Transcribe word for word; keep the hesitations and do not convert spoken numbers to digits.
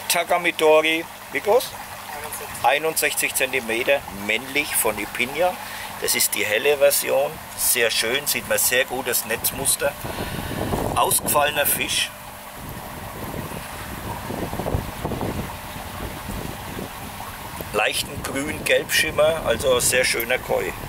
Takamidori, wie groß? einundsechzig Zentimeter, männlich von Ipinia. Das ist die helle Version, sehr schön, sieht man sehr gut das Netzmuster. Ausgefallener Fisch. Leichten grün-gelb Schimmer, also sehr schöner Koi.